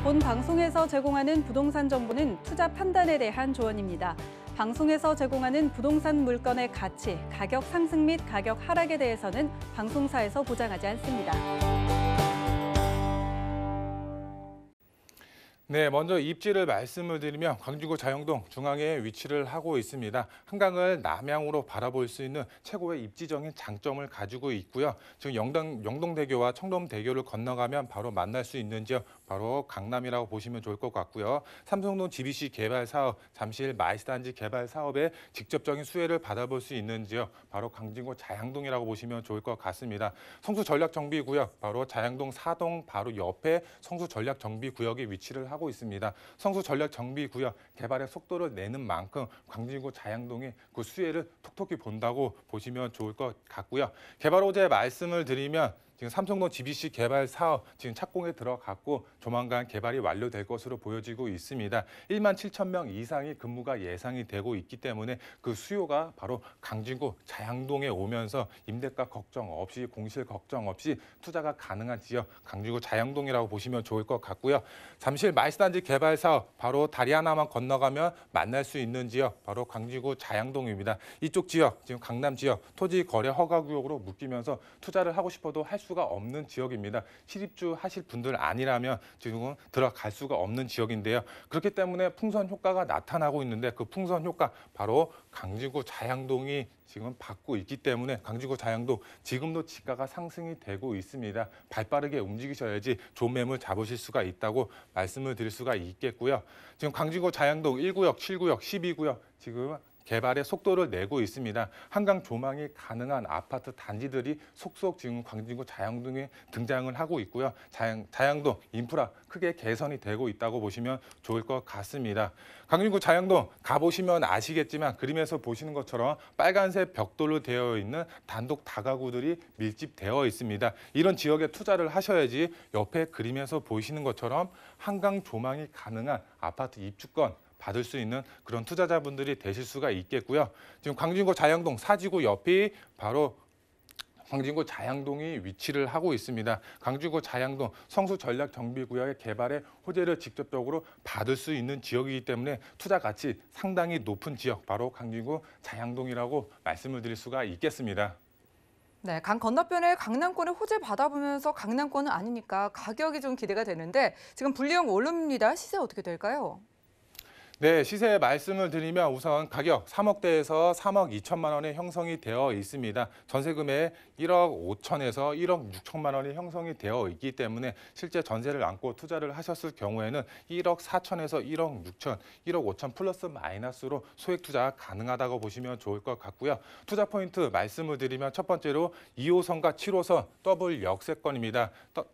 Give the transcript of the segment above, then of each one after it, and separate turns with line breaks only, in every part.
본 방송에서 제공하는 부동산 정보는 투자 판단에 대한 조언입니다. 방송에서 제공하는 부동산 물건의 가치, 가격 상승 및 가격 하락에 대해서는 방송사에서 보장하지 않습니다.
네, 먼저 입지를 말씀을 드리면 광주구 자영동 중앙에 위치를 하고 있습니다. 한강을 남향으로 바라볼 수 있는 최고의 입지적인 장점을 가지고 있고요. 지금 영동대교와 청담대교를 건너가면 바로 만날 수 있는 지역, 바로 강남이라고 보시면 좋을 것 같고요. 삼성동 GBC 개발 사업, 잠실 마이스단지 개발 사업에 직접적인 수혜를 받아볼 수 있는 지역, 바로 광진구 자양동이라고 보시면 좋을 것 같습니다. 성수전략정비구역, 바로 자양동 4동 바로 옆에 성수전략정비구역에 위치를 하고 있습니다. 성수전략정비구역 개발의 속도를 내는 만큼 광진구 자양동이 그 수혜를 톡톡히 본다고 보시면 좋을 것 같고요. 개발 호재 말씀을 드리면 지금 삼성동 GBC 개발 사업 지금 착공에 들어갔고 조만간 개발이 완료될 것으로 보여지고 있습니다. 1만 7천 명 이상의 근무가 예상이 되고 있기 때문에 그 수요가 바로 광진구 자양동에 오면서 임대가 걱정 없이 공실 걱정 없이 투자가 가능한 지역 광진구 자양동이라고 보시면 좋을 것 같고요. 잠실 마이스단지 개발 사업 바로 다리 하나만 건너가면 만날 수 있는 지역 바로 광진구 자양동입니다. 이쪽 지역 지금 강남 지역 토지 거래 허가 구역으로 묶이면서 투자를 하고 싶어도 할 수가 없는 지역입니다. 실입주 하실 분들 아니라면 지금은 들어갈 수가 없는 지역인데요. 그렇기 때문에 풍선 효과가 나타나고 있는데 그 풍선 효과 바로 광진구 자양동이 지금 받고 있기 때문에 광진구 자양동 지금도 지가가 상승이 되고 있습니다. 발빠르게 움직이셔야지 좋은 매물 잡으실 수가 있다고 말씀을 드릴 수가 있겠고요. 지금 광진구 자양동 1구역, 7구역, 12구역 지금 개발의 속도를 내고 있습니다. 한강 조망이 가능한 아파트 단지들이 속속 지금 광진구 자양동에 등장을 하고 있고요. 자양동 인프라 크게 개선이 되고 있다고 보시면 좋을 것 같습니다. 광진구 자양동 가보시면 아시겠지만 그림에서 보시는 것처럼 빨간색 벽돌로 되어 있는 단독 다가구들이 밀집되어 있습니다. 이런 지역에 투자를 하셔야지 옆에 그림에서 보시는 것처럼 한강 조망이 가능한 아파트 입주권 받을 수 있는 그런 투자자분들이 되실 수가 있겠고요. 지금 광진구 자양동 사지구 옆이 바로 광진구 자양동이 위치를 하고 있습니다. 광진구 자양동 성수전략정비구역의 개발에 호재를 직접적으로 받을 수 있는 지역이기 때문에 투자 가치 상당히 높은 지역, 바로 광진구 자양동이라고 말씀을 드릴 수가 있겠습니다.
네, 강 건너편에 강남권을 호재 받아보면서 강남권은 아니니까 가격이 좀 기대가 되는데 지금 분리형 원룸입니다. 시세 어떻게 될까요?
네, 시세 말씀을 드리면 우선 가격 3억대에서 3억 2천만 원에 형성이 되어 있습니다. 전세금액 1억 5천에서 1억 6천만 원이 형성이 되어 있기 때문에 실제 전세를 안고 투자를 하셨을 경우에는 1억 4천에서 1억 6천, 1억 5천 플러스 마이너스로 소액 투자 가능하다고 보시면 좋을 것 같고요. 투자 포인트 말씀을 드리면 첫 번째로 2호선과 7호선 더블 역세권입니다.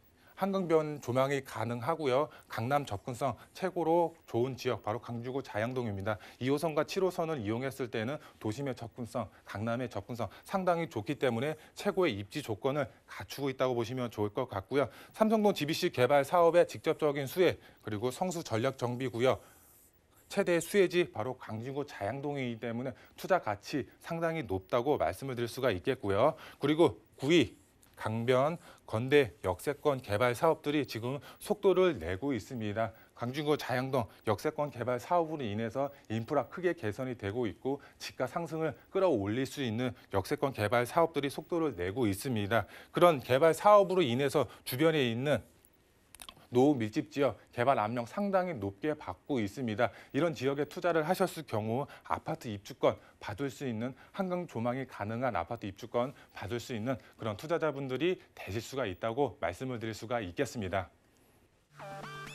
한강변 조망이 가능하고요. 강남 접근성 최고로 좋은 지역 바로 광주구 자양동입니다. 2호선과 7호선을 이용했을 때는 도심의 접근성, 강남의 접근성 상당히 좋기 때문에 최고의 입지 조건을 갖추고 있다고 보시면 좋을 것 같고요. 삼성동 GBC 개발 사업의 직접적인 수혜 그리고 성수전략정비구역 최대 수혜지 바로 광진구 자양동이기 때문에 투자 가치 상당히 높다고 말씀을 드릴 수가 있겠고요. 그리고 9위 강변, 건대, 역세권 개발 사업들이 지금 속도를 내고 있습니다. 광진구 자양동 역세권 개발 사업으로 인해서 인프라 크게 개선이 되고 있고 집가 상승을 끌어올릴 수 있는 역세권 개발 사업들이 속도를 내고 있습니다. 그런 개발 사업으로 인해서 주변에 있는 노후 밀집 지역 개발 압력 상당히 높게 받고 있습니다. 이런 지역에 투자를 하셨을 경우 아파트 입주권 받을 수 있는 한강 조망이 가능한 아파트 입주권 받을 수 있는 그런 투자자분들이 되실 수가 있다고 말씀을 드릴 수가 있겠습니다.